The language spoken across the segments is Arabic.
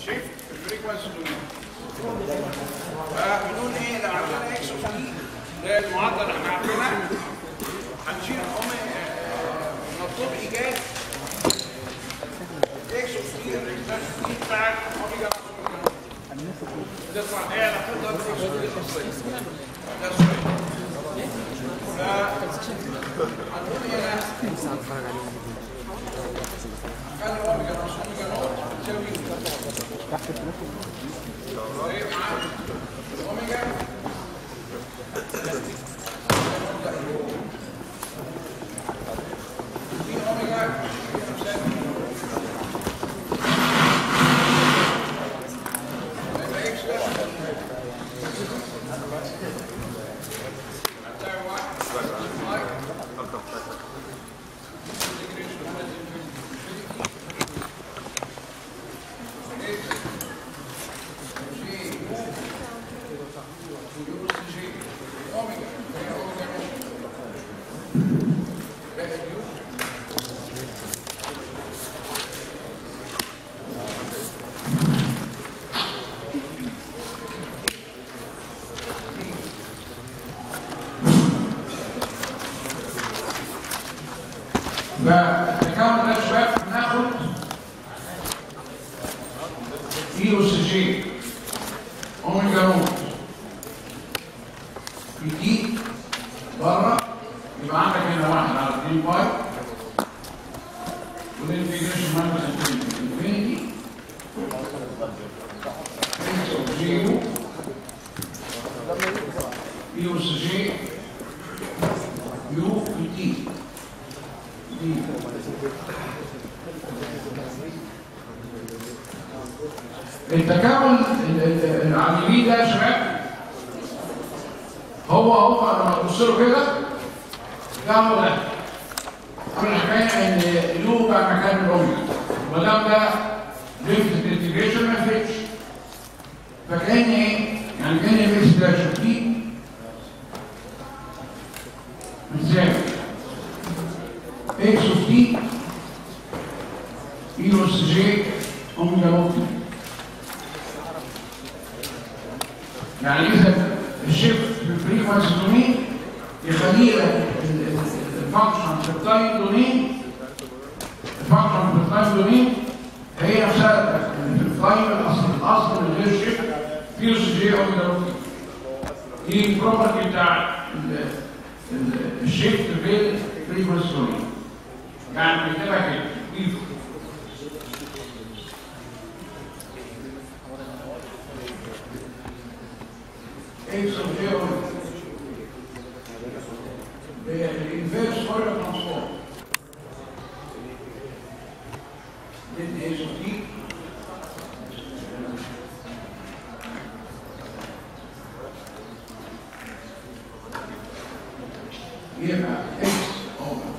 شيفت الفريكونسي دومين. فبنقول ايه لو عندنا اكس اوف تي ده المعدل اللي احنا عارفينها هنشيل مطلوب ايجاد اكس اوف تي الريزلت بتاعت اوميجا تطلع ايه علاقتها بالاكس اوف تي الخاصيه. ده السؤال. هنقول هنا خلي اوميجا ناقص اوميجا نوت تساوي طيب معاك اوميجا مين اوميجا فالتكامل ده شويه بناخد اي اس جي اوميجا نوت في دي بره يبقى عندك هنا 1 على 2 باي والانتجريشن ماينس انفينيتي اكس اوف جي يو اي اس جي يو في دي التكامل العملي ده يا شباب هو لما تبص له كده ده هو ده كل حكايه ان له بقى مكان الاوميجا ما دام ده ليفت انتجريشن ما فيش فكان ايه؟ يعني كان الاكس ده شايفيه ازاي؟ اكس اوف تي اي اس جي اوميجا نوت. يعني اذا الشيفت في الفريكونسي دومين يخلي لك الفانكشن في التايم دومين هي نفسها في التايم الاصل من غير شيفت في اس جي اوميجا نوت. دي البروبرتي بتاع الشيفت في الفريكونسي دومين. يعني بنكتبها كده اكس اوف جي الانفيرس فورير ترانسفورم دي اكس اوف تي يبقى اكس اوفر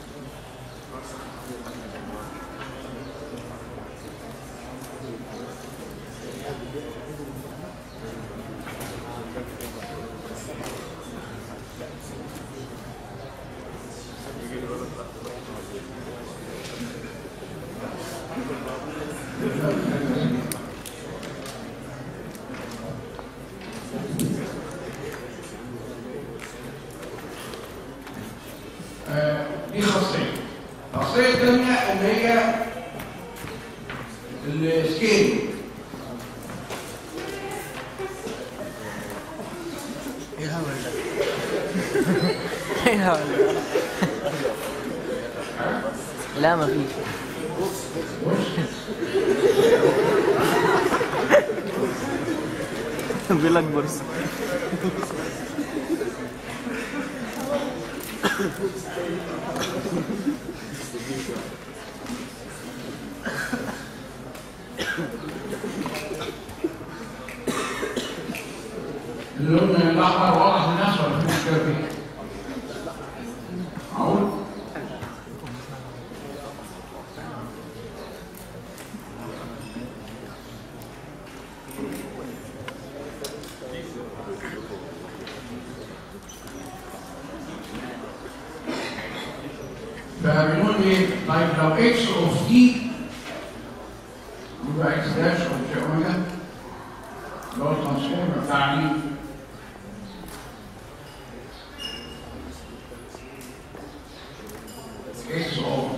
دي خاصية. الخاصية الثانية اللي هي السكيل. ايه الهوا ده؟ ايه الهوا ده؟ لا مفيش. بيقول لك بورصة. اللون الاحمر واضح للناس ولا في مشكله فيه؟ معقول؟ فبنقول ايه؟ طيب لو اكس اوف تي يبقى اكس داش او شيء اوميجا اللي هو الترانسفورم بتاع مين؟ اكس او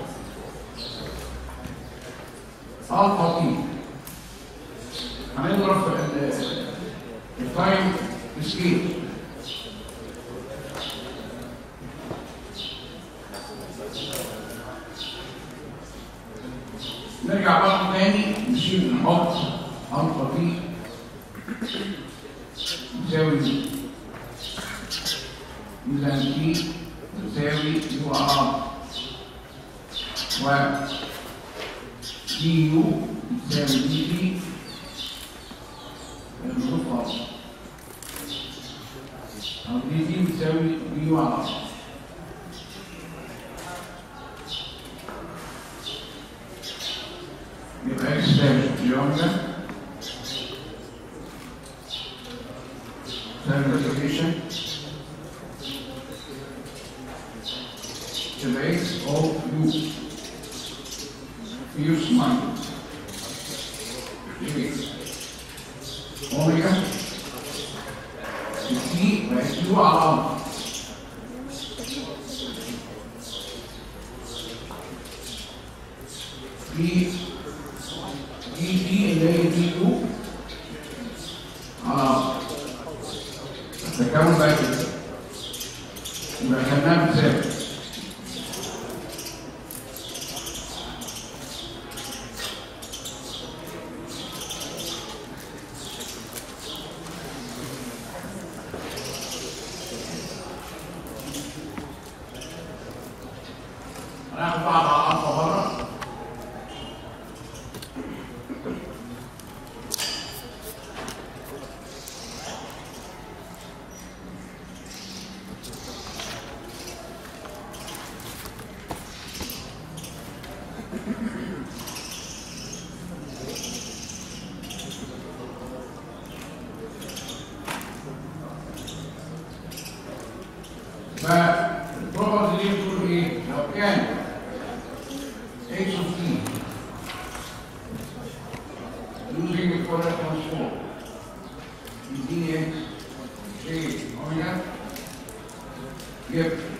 الفا تي. هنضرب التايم سكيل. نرجع بقى تاني نشيل نحط الفا تي يساوي ميزان تي يساوي يو ار و دي يو يساوي دي تي المضروب او دي تي يساوي دي يو ار. يبقى اكس داش جيومتري سيرفيسيشن يبقى اكس او يو يو سمايل اوميجا تي بقت يو على في دي تي اللي هي دي يو التكامل بقى كده يبقى خدناها بزاوية. هناخد بعض على الألفا بره. فالبروبرتي دي بتقول ايه؟ لو كان h of t using the Fourier transform dx j omega يبقى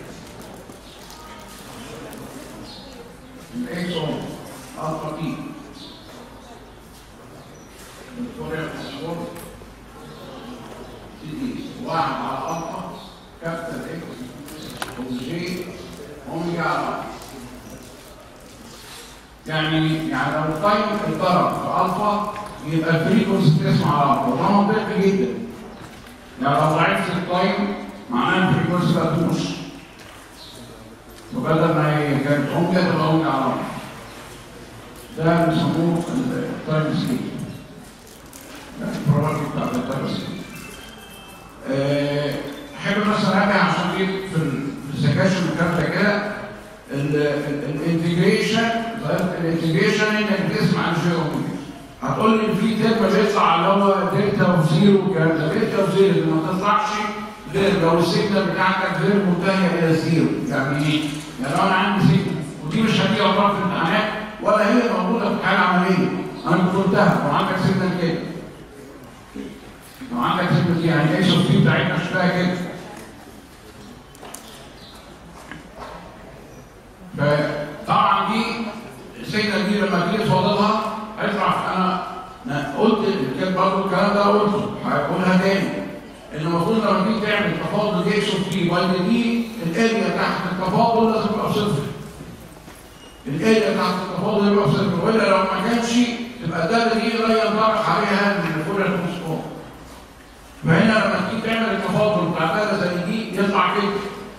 x of alpha t الفورير ترانسفورم dx 1 على alpha كابيتال x وجي اوميجا على يعني لو التايم اتضرب في الفا يبقى الفريكونسي تسمع على الفا وده منطقي جدا. يعني لو ضعفت التايم معناه الفريكونسي بقت نص وبدل ما هي كانت اوميجا تبقى اوميجا على الفا. ده بيسموه التايم سكيل. يعني البروبرتي بتاع التايم سكيل. احب مثلا ارجع عشان ايه في السكاشن والكلام ده كده الانتجريشن الانتجريشن انك تسمع الجي اوميجا. هتقول لي في ترم بيطلع اللي هو دلتا وزيرو والكلام ده. دلتا وزيرو ما تطلعش غير لو السيجنال بتاعتك غير منتهيه الى زيرو. يعني ايه؟ يعني لو انا عندي سيجنال ودي مش هتيجي اطراف في الامتحانات ولا هي موجوده في حاله عمليه. انا كنت قلتها لو عندك سيجنال كده لو عندك سيجنال دي يعني ايش الفي بتاعتنا شكلها كده. فطبعا دي السيجنال دي لما تيجي تفاضلها هيطلع. انا قلت برضه الكلام ده قلته هقولها تاني. المفروض لما تيجي تعمل تفاضل دي اكس اوف تي باي دي الاريا تحت التفاضل لازم تبقى بصفر. الاريا تحت التفاضل يبقى بصفر والا لو ما كانش تبقى الداله دي لا ينطبق عليها من الفورير ترانسفورم. فهنا لما تيجي تعمل التفاضل بتاع داله زي دي يطلع كده.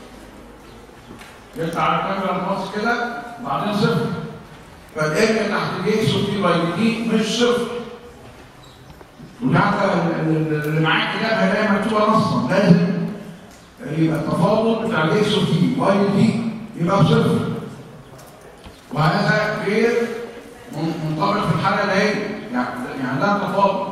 يطلع على الكاميرا الخاص كده وبعدين صفر. فالاريا تحت دي اكس اوف تي باي دي مش صفر. وحتى اللي معاك كده هيلاقي مكتوبه نصا لازم يبقى التفاضل بتاع دي اكس اوف تي واي دي يبقى بصفر. وهذا غير منطبق في الحاله اللي هي يعني ده تفاضل.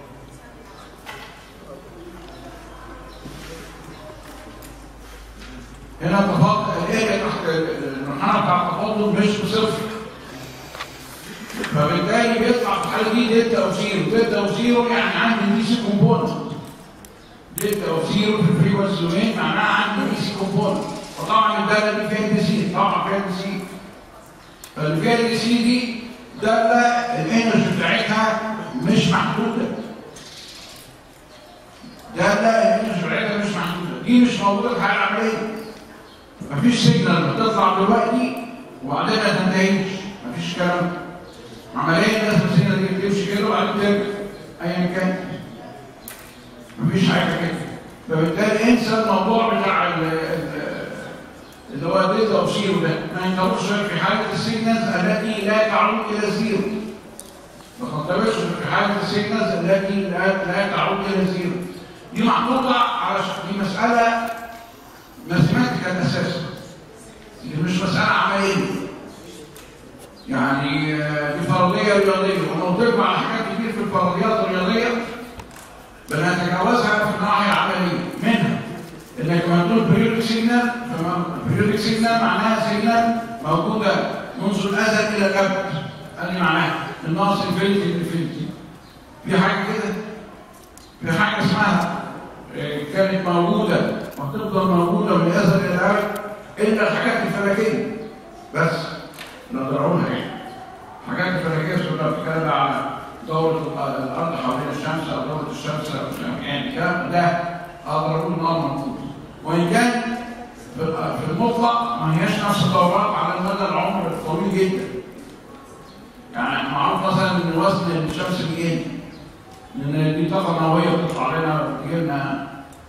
هنا التفاضل الاريا تحت المنحنى بتاع التفاضل مش بصفر. فبالتالي بيطلع في الواحده دي دلتا او زيرو، دلتا او زيرو يعني عندي دي سي كومبوننت. دلتا او زيرو في الفريكونسي دومين معناها عندي دي سي كومبوننت، فطبعا الداله دي فيها دي سي، طبعا فيها دي سي. فاللي فيها دي سي دي داله الانرجي بتاعتها مش محدوده. داله الانرجي بتاعتها مش محدوده، دي مش موجوده في الحياه العمليه. مفيش سيجنال بتطلع دلوقتي وبعدين ما تنتهيش، مفيش كلام. عمليا لازم السيجنال دي تمشي كده وبعدين ترجع ايا كان. مفيش حاجه كده. فبالتالي انسى الموضوع بتاع اللي هو دلتا او زيرو ده، ما ينطبقش في حاله السيجنالز التي لا تعود الى زيرو. ما تنطبقش في حاله السيجنالز التي لا تعود الى زيرو. دي محطوطه على دي مساله ماثيماتيكال اساسا. دي مش مساله عمليه. يعني دي فرضيه رياضيه، وانا قلت لكم على حاجات كتير في الفرضيات الرياضيه بنتجاوزها في الناحيه العمليه، منها انك لما تقول بريودك سيجنال، بريودك سيجنال معناها سيجنال موجوده منذ الازل الى الابد. ادي معناها من ناقص انفينيتي لانفينيتي. في حاجه كده؟ في حاجه اسمها كانت موجوده وهتفضل موجوده من الازل الى الابد الا الحاجات الفلكيه بس نقدر اقولها. يعني الحاجات الفلكيه كلها بتتكلم على دوره الارض حوالين الشمس او دوره الشمس او يعني الكلام ده اقدر اقول ان هو موجود، وان كان في المطلق ما هياش نفس الدورات على مدى العمر الطويل جدا. يعني معروف مثلا ان وزن الشمس بيقل لان دي طاقه نوويه بتطلع لنا وبتجي لنا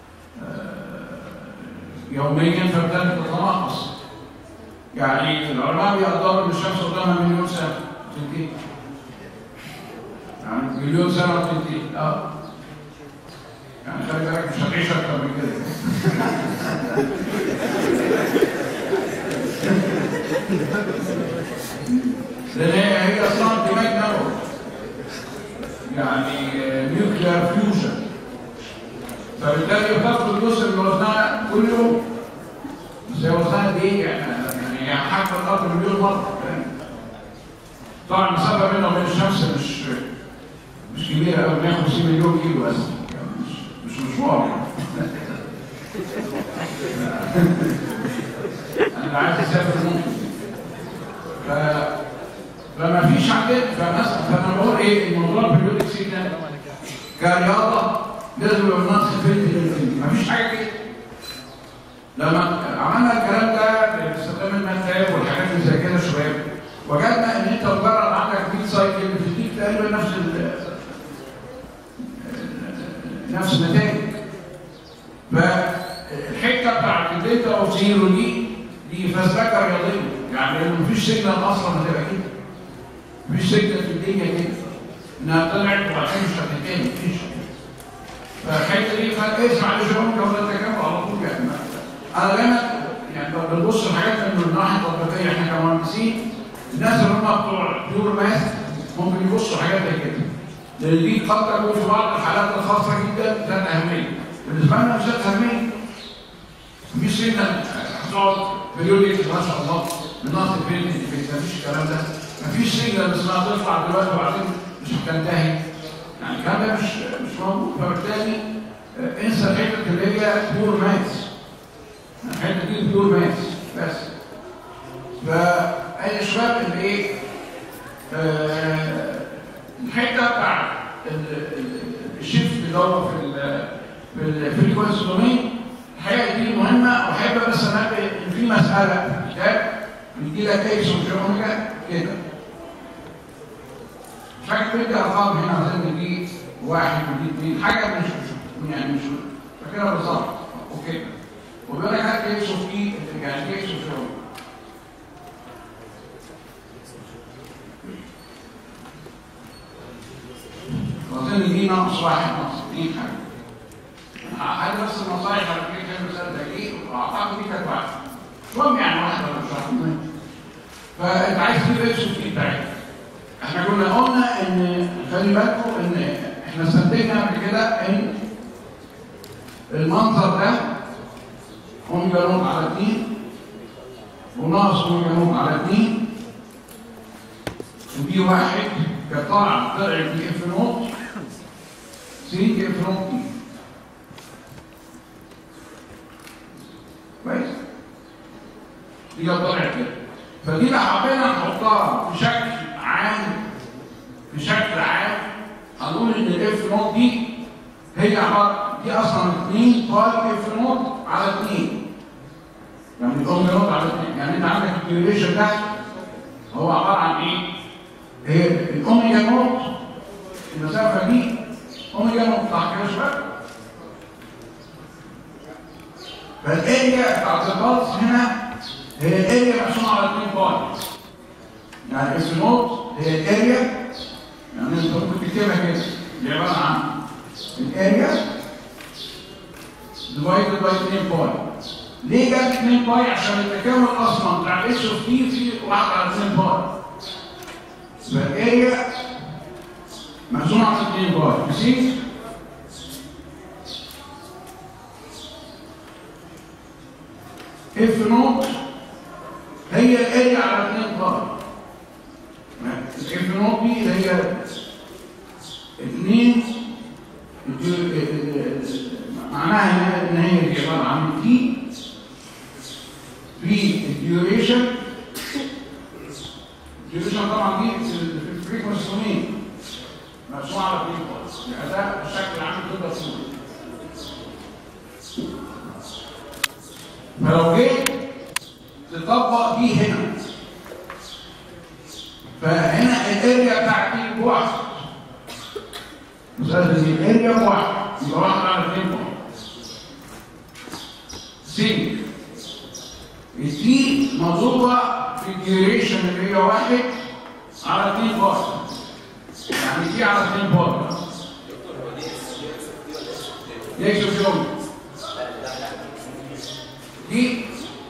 يوميا فبالتالي بتتناقص. يعني العلماء بيقدروا ان الشمس قدامها مليون سنه تنتهي. يعني مليون سنه وتنتهي. يعني خلي بالك مش هتعيش اكتر من كده. لان هي اصلا دماغ نووي. يعني نيوكلير فيوجن. فبالتالي بتاخد جزء من وزنها كل يوم. زي وزنها دي يعني حجم الارض مليون مره. طبعا المسافه بيننا وبين الشمس مش كبيره قوي، 150 مليون كيلو بس. مش مشوار يعني. انا عايز اسافر ممكن. فما فيش عندنا فانا بقول ايه الموضوع بريودك سيجنال كرياضه لازم يبقى ناقص انفينيتي. ما فيش حاجه كده. لما عملنا الكلام ده باستخدام الماتلاب والحاجات اللي زي كده شويه وجدنا ان انت مجرد عندك بيت سايكل بتديك تقريبا نفس النتائج. فالحته بتاعت الدلتا او زيرو دي فزلكه رياضيه. يعني مفيش سيجنال اصلا هتبقى كده. مفيش سيجنال في الدنيا كده انها طلعت وبعدين مش هتنتهي. مفيش. فالحته دي اسمع معلش ممكن اقول لك كام على طول. يعني انا دايما يعني بنبص لحاجات من الناحيه التطبيقيه. احنا كمهندسين الناس اللي هم بتوع بيور ماث ممكن يبصوا حاجات زي كده. لان دي قد تكون في بعض الحالات الخاصه جدا ذات اهميه. بالنسبه لنا مش ذات اهميه. مفيش سيجنال هتقعد بريودك ما شاء الله من ناقص انفينيتي مفيش الكلام ده. مفيش سيجنال اسمها تطلع دلوقتي وبعدين مش هتنتهي. يعني الكلام ده مش موجود. فبالتالي انسى الحته اللي هي بيور ماث. الحته دي بيور ماث بس. فأي الشباب اللي ايه الحته بتاع الشيفت اللي هو في الفريكونسي دومين الحقيقه دي مهمه. واحب بس انبه ان في مساله في الكتاب بيدي لك اكس وجيومتريا كده. مش حاجه بتدي ارقام هنا عشان دي واحد ودي 2 حاجه مش يعني مش فاكرها بالظبط. اوكي. وبيقول لك هات اكس وفي يعني اكس وجيومتريا. وظن دي ناقص 1 ناقص 2 حاجه. هل نفس النصائح على كده مثلا دي واعتقد دي كانت واحده. المهم يعني واحده ولا مش واحده. فانت عايز تجيب اكس وفي بتاعتك. احنا قلنا ان خلي بالكم ان احنا استنتجنا قبل كده ان المنظر ده اوميجا نوت على 2 وناقص اوميجا نوت على 2 ودي 1 كانت طالعه دي اف نوت سي دي اف نوت تي. كويس؟ دي كانت طالعه كده. فدي بقى حبينا نحطها بشكل عام هنقول ان الاف نوت دي هي عباره دي اصلا 2 باي اف نوت على 2. يعني الاوميجا نوت على 2. يعني انت عندك الديوريشن ده هو عباره عن ايه؟ هي الاوميجا نوت المسافه دي اوميجا نوت صح كده يا شباب؟ فالاريا بتاعت البلس هنا هي الاريا مقسومه على 2 باي. يعني اف نوت هي الاريا، يعني انت ممكن تكتبها كده اللي عباره عن الاريا ديفايدد باي 2 باي. ليه جاب 2 باي؟ عشان التكامل اصلا بتاع الاتش اوف تي في 1 على 2 باي. فالاريا مقسومه على 2 باي. ماشي؟ اف نوت هي الاريا على 2 باي. الاف نوت دي اللي هي 2 معناها ان هي دي عباره عن تي في الديوريشن. الديوريشن طبعا دي في الفريكونسي دومين مقسومه على 2 باي. يعني ده بشكل عام تقدر تقول. فلو جيت تطبق دي هنا فهنا الاريا بتاعت دي بواحد. مسألة دي الاريا بواحد يبقى 1 على 2 باي. سينك التي مضروبة في الديوريشن اللي هي 1 على 2 باي. يعني تي على 2 باي. دي اكسوفيوم دي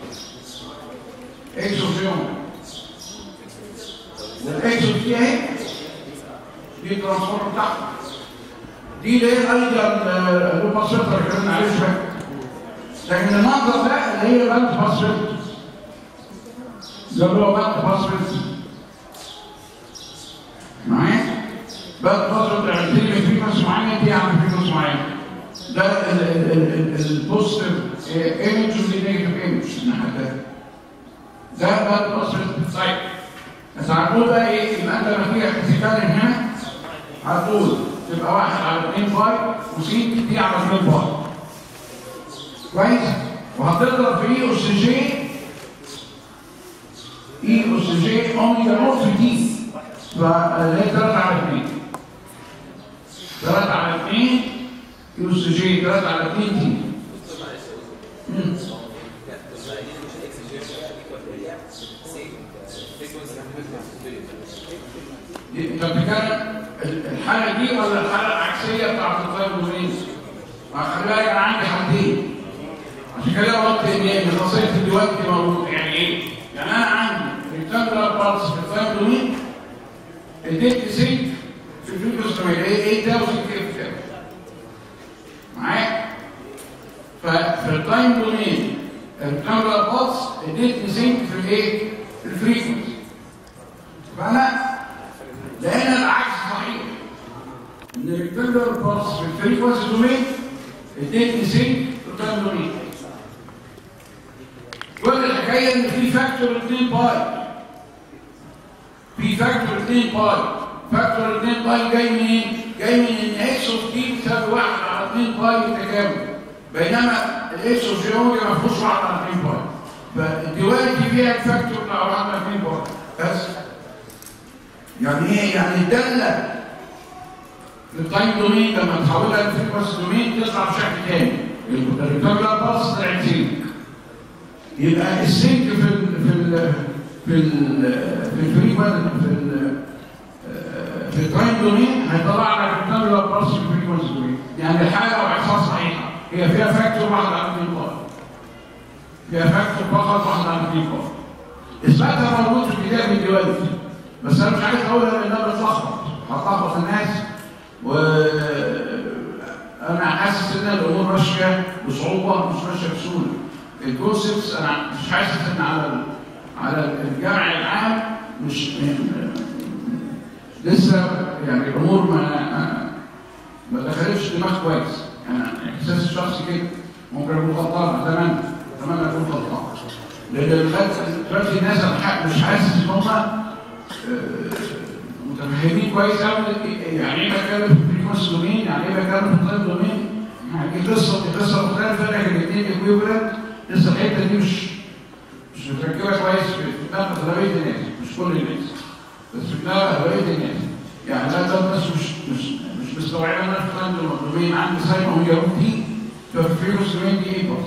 اكسوفيوم والاكسوف دي اهي دي الترانسفورم بتاعها. دي اللي هي الايديال لوباس فلتر اللي اتكلمنا عليه شويه. لكن المنظر ده اللي هي باند باس فلتر. ده اللي هو باند باس فلتر. معايا؟ باند باس فلتر يعني بتيجي من فريكونسي معين دي عند فريكونسي معين. ده البوزيتيف ايمج والنيجاتيف ايمج الناحيه الثانيه. ده باند باس فلتر. طيب بس هنقول بقى ايه؟ يبقى انت لما تيجي تتكلم هنا هتقول تبقى 1 على 2 باي وسي دي على 2 باي. كويس؟ وهتضرب في اي اس جي اوميجا نوت في دي. فاللي هي 3 على 2. 3 على 2 اي اس جي 3 على 2 دي. انت بتتكلم الحاله دي ولا الحاله العكسيه بتاعت الطيب والريز؟ خلي بالك انا عندي حالتين عشان كده قلت ان خاصيه دلوقتي موجود. يعني ايه؟ يعني انا عندي ريكتانجلر بارتس في الطيب دومين اديت سينك في الفيوكس دومين ايه ده وسينك اف كده معايا؟ ففي التايم دومين الريكتانجلر بارتس اديت سينك في الايه؟ في الفريكونسي. فانا لقينا العكس صحيح ان الريكتانجلر بارتس في الفريكونسي دومين اديت سينك في التايم دومين. كل الحكايه ان في فاكتور 2 باي. في فاكتور 2 باي. فاكتور 2 باي جاي منين؟ جاي من ان اكس اوف تي بتساوي 1 على 2 باي بالتكامل. بينما الاكس اوف جي اوميجا ما فيهوش 1 على 2 باي. فالديواليتي فيها الفاكتور بتاع 1 على 2 باي. بس يعني ايه؟ يعني الداله للتايم دومين لما تحولها لفريكونسي دومين تطلع بشكل تاني. الريكتانجلر بارتس طلعت سينك. يبقى السينك في التايم دومين هيطلع لك الريكتانجلر بارتس في الفريكونسي دومين. يعني الحاله وعكسها صحيحه. هي فيها فاكتور 1 على 2 باي. فيها فاكتور فقط 1 على 2 باي. اثباتها موجود في كتاب الديواليتي. بس انا مش عايز اقولها لانها بتلخبط. هتلخبط الناس وانا حاسس ان الامور ماشيه بصعوبه مش ماشيه بسهوله. الكونسبتس انا مش حاسس ان على الجامع العام لسه يعني الامور ما دخلتش دماغ كويس، يعني احساس الشخصي كده ممكن اكون غلطان، اتمنى اكون غلطان، لان دلوقتي الناس مش حاسس ان هم متفاهمين كويس قوي يعني ايه بتكلم في الفريكونسي دومين، يعني ايه بتكلم في التايم دومين، يعني دي قصه مختلفه لكن الاثنين ايكويفالنت. لسه الحته دي مش متركبه كويس في دماغ اغلبيه الناس، مش كل الناس بس في دماغ اغلبيه الناس. يعني لا ده الناس مش مستوعبه ان انا في التايم دومين عندي ساين اوميجا روت دي، ففي الفريكونسي دومين دي امبلس.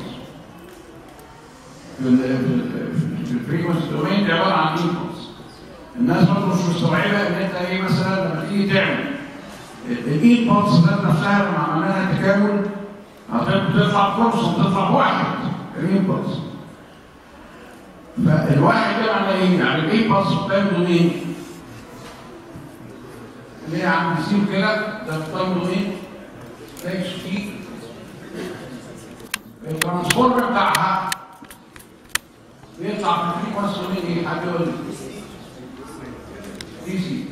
في الفريكونسي دومين دي عباره عن امبلس. الناس برضه مش مستوعبه ان انت ايه مثلا لما تيجي تعمل الامبلس ذات نفسها لما عملناها تكامل هتطلع فرصه وتطلع بواحد الامبلس. فالواحد ده معناه ايه؟ يعني الامبلس بتاعته دومين اللي هي عم بيصير كده ده بتاعته دومين اكس تي. الترانسفورمر بتاعها بيطلع في الفريكونسي دومين ايه؟ حد يقول لي دي سي.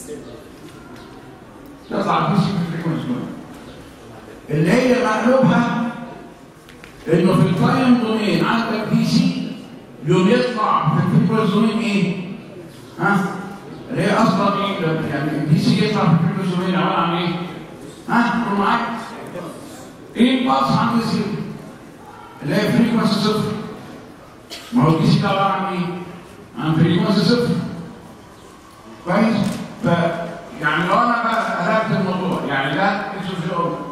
تطلع دي سي في الفريكونسي دومين اللي هي مقلوبها انه في التايم دومين عندك دي سي يوم يطلع في الفريكونسي دومين ايه؟ ها؟ اللي هي اصلا ايه؟ يعني دي سي يطلع في الفريكونسي دومين عباره عن ايه؟ ها؟ قولوا معايا. ايه باص عند دي سي؟ اللي هي فريكونسي صفر. ما هو دي سي ده عباره عن ايه؟ عن فريكونسي صفر. كويس؟ يعني لو انا بقى قلبت الموضوع يعني ده اكس اوف جي اوميجا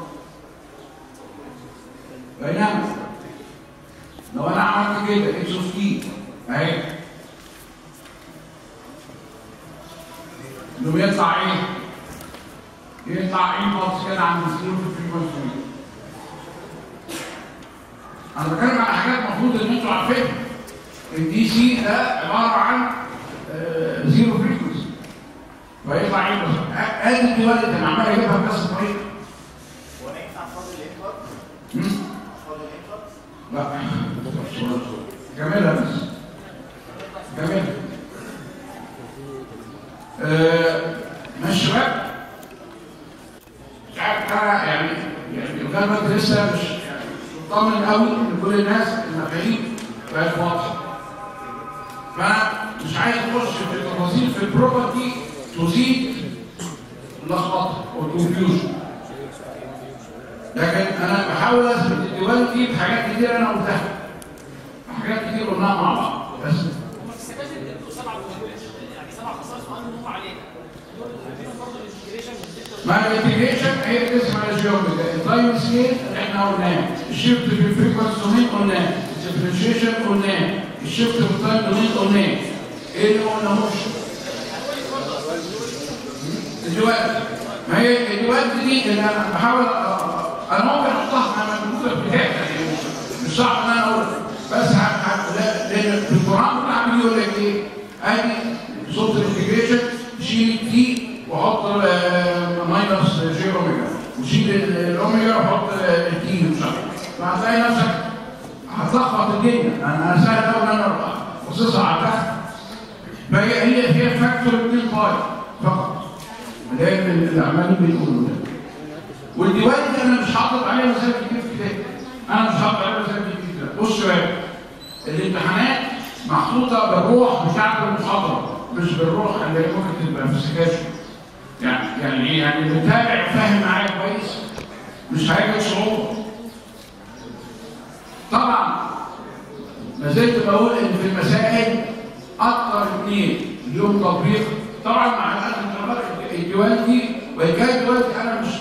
بينما لو انا عملت كده اكس اوف تي اهي انه بيطلع ايه؟ بيطلع امبلس كده عند الزيرو في الفريكونسي. انا بتكلم على حاجات المفروض ان انتوا عارفينها. الدي سي ده عباره عن زيرو فريكونسي فيطلع ايه بس ادي الديواليتي انا عمال اجيبها بنفس الطريقه. هو ينفع فاضل الانفرت؟ فاضل الانفرت؟ لا جميلها بس جميلها. ماشي بقى مش عارف انا يعني لغايه دلوقتي لسه مش مطمن قوي ان كل الناس المفاهيم بقت واضحه. فمش عايز اخش في التفاصيل في البروبرتي تزيد اللخبطه والكونفيوجن، لكن انا بحاول اثبت الديواليتي بحاجات كتير انا قلتها، حاجات كتير قلناها مع بعض. بس هم في السكاشن بيدوا 7 يعني 7 خصائص مهمه علينا دول بيدوا برضه الانتجريشن. مع الانتجريشن هي بتسمع الجيومتري، التايم سكيل احنا قلناه، الشيفت في الفريكونسي دومين قلناه، الديفرنشيشن قلناه، الشيفت في التايم دومين قلناه. ايه اللي ما قلناهوش؟ الديواليتي. ما هي الديواليتي دي اللي انا بحاول انا ممكن احطها انا موجوده في الكتاب يعني مش صعب ان انا اقولها بس لان في القران كل عم يقول لك ايه؟ ادي صوت الانتجريشن شيل تي وحط ماينس جي اوميجا وشيل الاوميجا وحط التي مش عارف، فهتلاقي نفسك هتلخبط الدنيا. انا سهل قوي ان انا اخصصها على تحت. فهي فاكتور 2 باي فقط اللي هي اللي عمالين بيقولوا ده. والديواليتي انا مش حاطط عليها مسائل كتير في الكتاب، انا مش حاطط عليها مسائل كتير في الكتاب. بص شباب الامتحانات محطوطه بالروح بتاعت المحاضره مش بالروح اللي ممكن تبقى في السكاشن. يعني ايه؟ يعني المتابع فاهم معايا كويس مش هيجي صعوبه. طبعا ما زلت بقول ان في المسائل اكثر اثنين اليوم تطبيق طبعا مع الديواليتي. والحكايه الديواليتي انا مش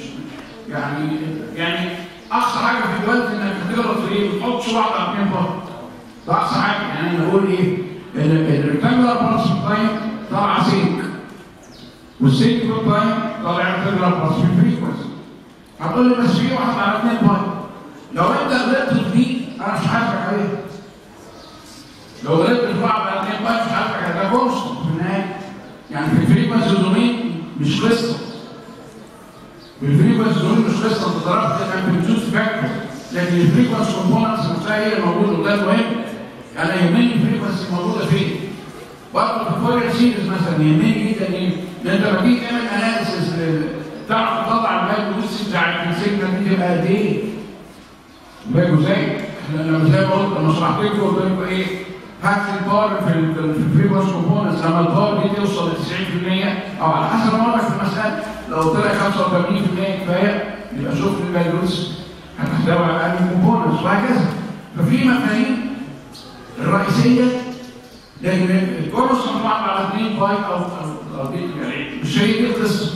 يعني اقصى حاجه في الديواليتي انك تغلط في ايه؟ ما تحطش واحده على 2 بار. ده اقصى حاجه. يعني انا بقول ايه؟ ان الريكتانجولار بارس تايم طالعه سينك والسينك تايم طالع ريكتانجولار بارس فريكونسي. هتقول لي بس في واحده على 2 بار. لو انت غلطت في دي انا مش هحاسبك عليها. لو غلطت في واحده على 2 بار مش هحاسبك عليها. ده كونستنت في النهايه. يعني في الفريكونسي دومين مش قصه. في الفريكونسي دومين مش قصه انت ضربت الامبليتيود فاكتور، لكن الفريكونسي كومبوننتس نفسها هي الموجوده وده المهم. انا يهمني الفريكونسي موجوده فين؟ برضه في الفورير سيريز مثلا يهمني جدا ايه؟ ده انت لما تيجي تعمل اناليسيس تعرف تطلع الفاليوز بتاع السيجنال دي تبقى قد ايه؟ بالكوا ازاي؟ احنا لما زي ما قلت انا شرحت لكم قلت لكم ايه؟ هات البار في الفريكونس كومبوننتس لما البار دي توصل ل 90% او على حسب مرضك في المسألة لو طلع 85% كفايه يبقى شوف الفاليوز هتحتوي على انهي كومبوننتس وهكذا. ففي مفاهيم الرئيسيه لكن الكورس طبعا على 2 باي او يعني مش هي دي القصه.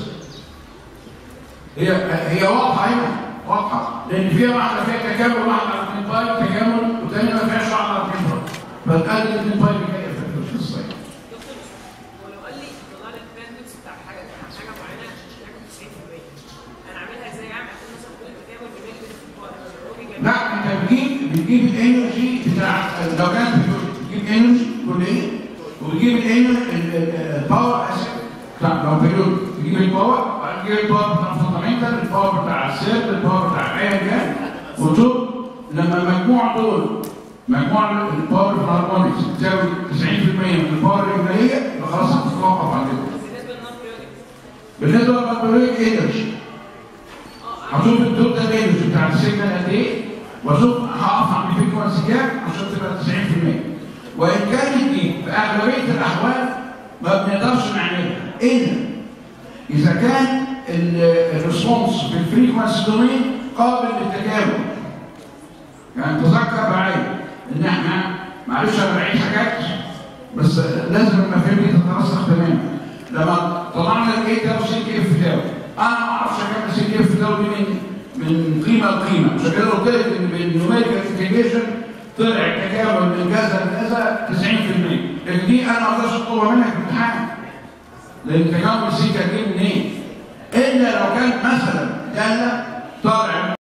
هي واضحه هنا واضحه لان فيها واحده فيها تكامل واحده على 2 باي تكامل والثانيه ما فيهاش واحده على 2 باي فتقلل 2 باي بكيف في القصه. دكتور ولو قال لي طلع لي الباندويث بتاع حاجه معينه حاجه 90% انا اعملها ازاي؟ اعمل مثلا كل التكامل بين لا انت بتجيب الانرجي بتاع لو كانت بتجيب انرجي كليه وبتجيب الباور لو بيقول تجيب الباور تجيب الباور بتاع الفوندامنتال الباور بتاع السيل الباور بتاع ايا كان وتشوف لما المجموع دول مجموع الباور في الهارمونكس تساوي 90% من الباور الرجليه يبقى خلاص هتتوقف عن كده. بالنسبه للباوريك انرجي هشوف التوتال انرجي بتاع السيجنال قد ايه واشوف هقف عند الفريكونسي كام عشان تبقى 90%. وان كانت دي في اغلبيه الاحوال ما بنقدرش نعملها الا اذا كان الريسبونس في الفريكونسي دومين قابل للتكامل. يعني تذكر معايا ان احنا معلش انا بعيد حاجات بس لازم المفاهيم دي تترسخ تماما. لما طلعنا الايه ده وسي كي اف تاو انا ما اعرفش اكمل سي كي اف تاو دي من قيمه لقيمه عشان كده قلت لك ان بالنوميريكال انتجريشن طلع التكامل من كذا لكذا 90%. لكن دي انا ما اقدرش اطلبها منك في الامتحان لان التكامل سي كان جاي منين؟ الا لو كانت مثلا داله طالع